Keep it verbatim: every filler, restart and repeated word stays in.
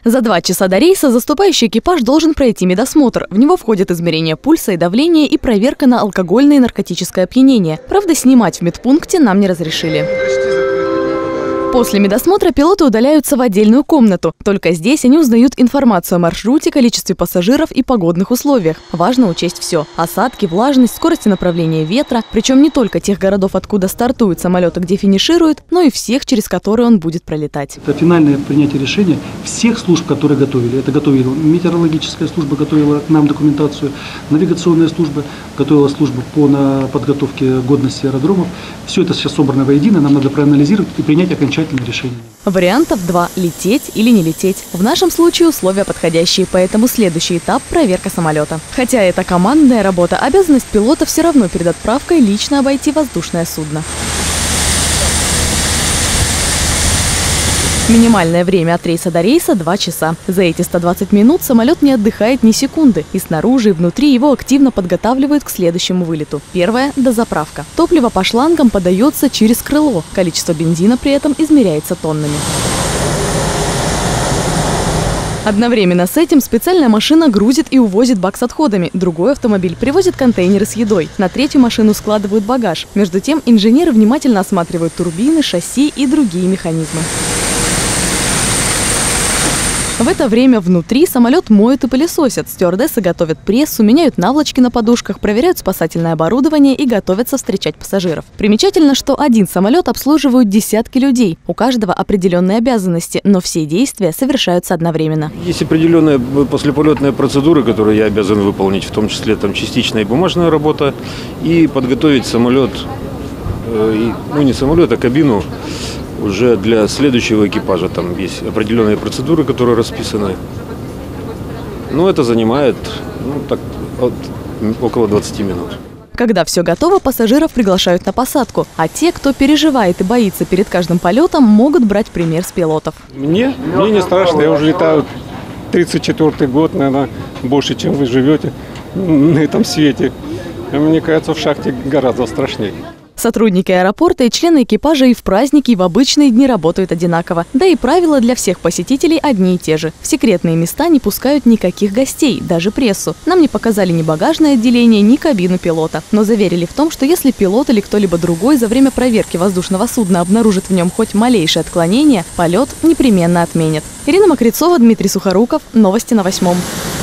За два часа до рейса заступающий экипаж должен пройти медосмотр. В него входит измерение пульса и давления и проверка на алкогольное и наркотическое опьянение. Правда, снимать в медпункте нам не разрешили. После медосмотра пилоты удаляются в отдельную комнату. Только здесь они узнают информацию о маршруте, количестве пассажиров и погодных условиях. Важно учесть все – осадки, влажность, скорости направления ветра. Причем не только тех городов, откуда стартует самолет и где финиширует, но и всех, через которые он будет пролетать. Это финальное принятие решения всех служб, которые готовили. Это готовила метеорологическая служба, готовила к нам документацию, навигационная служба, готовила служба по подготовке годности аэродромов. Все это сейчас собрано воедино, нам надо проанализировать и принять окончательное решение. Вариантов два – лететь или не лететь. В нашем случае условия подходящие, поэтому следующий этап – проверка самолета. Хотя это командная работа, обязанность пилота все равно перед отправкой лично обойти воздушное судно. Минимальное время от рейса до рейса – два часа. За эти сто двадцать минут самолет не отдыхает ни секунды. И снаружи, и внутри его активно подготавливают к следующему вылету. Первое – дозаправка. Топливо по шлангам подается через крыло. Количество бензина при этом измеряется тоннами. Одновременно с этим специальная машина грузит и увозит бак с отходами. Другой автомобиль привозит контейнеры с едой. На третью машину складывают багаж. Между тем инженеры внимательно осматривают турбины, шасси и другие механизмы. В это время внутри самолет моют и пылесосят. Стюардессы готовят прессу, меняют наволочки на подушках, проверяют спасательное оборудование и готовятся встречать пассажиров. Примечательно, что один самолет обслуживают десятки людей. У каждого определенные обязанности, но все действия совершаются одновременно. Есть определенные послеполетные процедуры, которые я обязан выполнить, в том числе там частичная и бумажная работа, и подготовить самолет, ну не самолет, а кабину, уже для следующего экипажа. Там есть определенные процедуры, которые расписаны. Но это занимает ну, так, от, около двадцати минут. Когда все готово, пассажиров приглашают на посадку. А те, кто переживает и боится перед каждым полетом, могут брать пример с пилотов. Мне? Мне не страшно. Я уже летаю тридцать четвёртый год, наверное, больше, чем вы живете на этом свете. Мне кажется, в шахте гораздо страшнее. Сотрудники аэропорта и члены экипажа и в праздники, и в обычные дни работают одинаково. Да и правила для всех посетителей одни и те же. В секретные места не пускают никаких гостей, даже прессу. Нам не показали ни багажное отделение, ни кабину пилота. Но заверили в том, что если пилот или кто-либо другой за время проверки воздушного судна обнаружит в нем хоть малейшее отклонение, полет непременно отменят. Ирина Мокрицова, Дмитрий Сухоруков. Новости на восьмом.